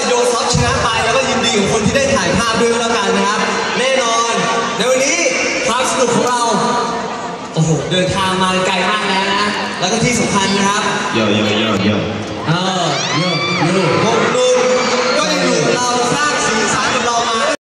โยซอฟชนะไปแล้วก็ยินดีกับคนที่ได้ถ่ายภาพด้วยก็แล้วกันนะครับแน่นอนในวันนี้ความสนุกของเราโอ้โหเดินทางมาไกลมากแล้วนะแล้วก็ที่สำคัญนะครับเยอะเยอะพวกนุ่นก็ยังอยู่กับเราสร้างสีสันกับเรามา